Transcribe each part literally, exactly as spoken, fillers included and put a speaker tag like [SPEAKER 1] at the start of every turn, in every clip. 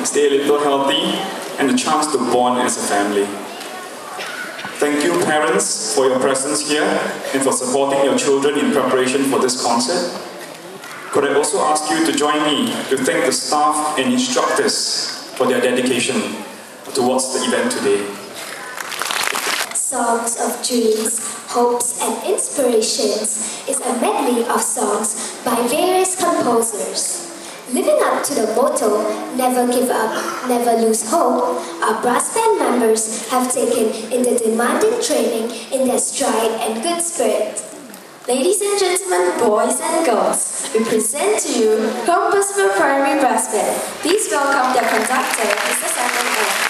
[SPEAKER 1] stay a little healthy, and the chance to bond as a family. Thank you, parents, for your presence here and for supporting your children in preparation for this concert. Could I also ask you to join me to thank the staff and instructors for their dedication towards the event today.
[SPEAKER 2] Songs of Dreams, Hopes and Inspirations is a medley of songs by various composers. Living up to the motto, never give up, never lose hope, our brass band members have taken in the demanding training in their stride and good spirit.
[SPEAKER 3] Ladies and gentlemen, boys and girls, we present to you Compassville Primary Brass Band. Please welcome their conductor, Mister Simon Ng.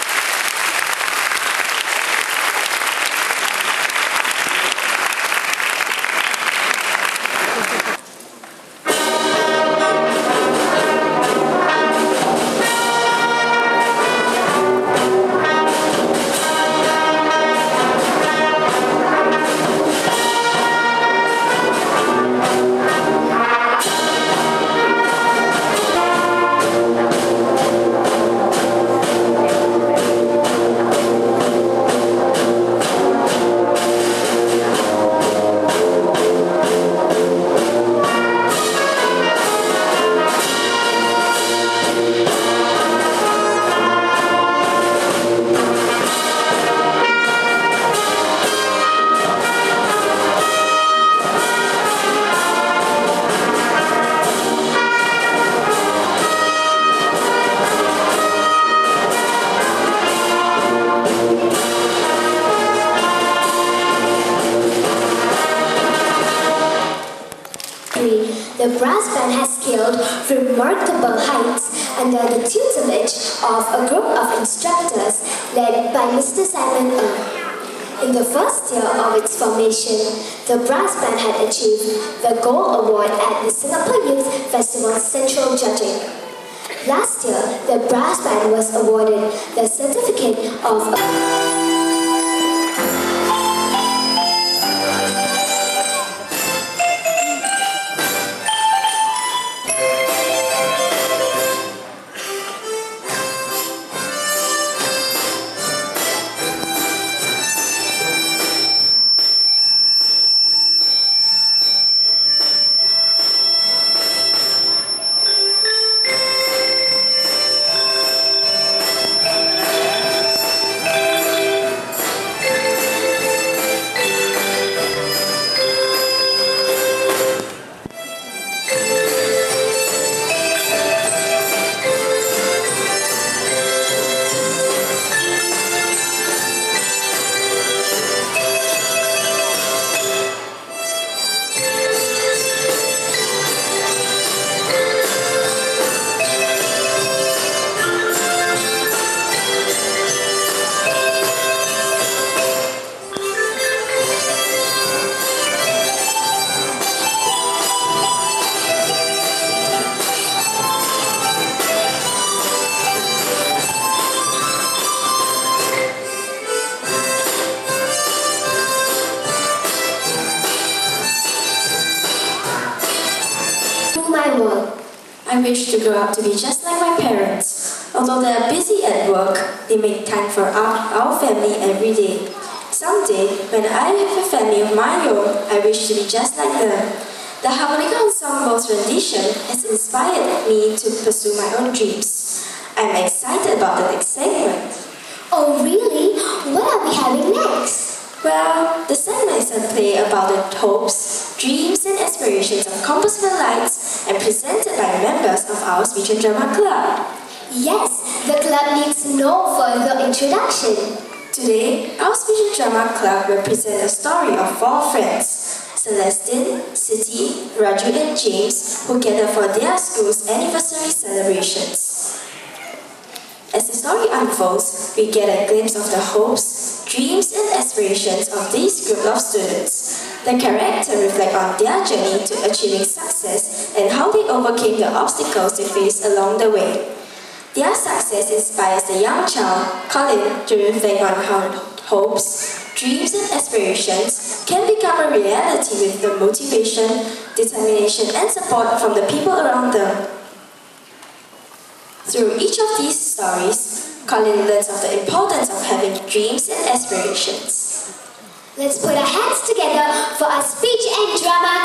[SPEAKER 2] The brass band has scaled remarkable heights under the tutelage of a group of instructors led by Mister Simon Ng. In the first year of its formation, the brass band had achieved the Gold Award at the Singapore Youth Festival Central Judging. Last year, the brass band was awarded the certificate of my world.
[SPEAKER 3] I wish to grow up to be just like my parents. Although they are busy at work, they make time for our, our family every day. Someday, when I have a family of my own, I wish to be just like them. The Harmonica Ensemble's rendition has inspired me to pursue my own dreams. I'm excited about the next segment.
[SPEAKER 2] Oh really? What are we having next?
[SPEAKER 3] Well, the segment is a play about the hopes, dreams and aspirations of Compassville Lights and presented by members of our Speech and Drama Club.
[SPEAKER 2] Yes, the club needs no further introduction.
[SPEAKER 3] Today, our Speech and Drama Club will present a story of four friends, Celestine, Siti, Raju and James, who gather for their school's anniversary celebrations. As the story unfolds, we get a glimpse of the hopes, dreams and aspirations of this group of students. The characters reflect on their journey to achieving success and how they overcame the obstacles they faced along the way. Their success inspires the young child, Colin, to reflect on how hopes, dreams and aspirations can become a reality with the motivation, determination and support from the people around them. Through each of these stories, Colin learns of the importance of having dreams and aspirations.
[SPEAKER 2] Let's put our hands together for our speech and drama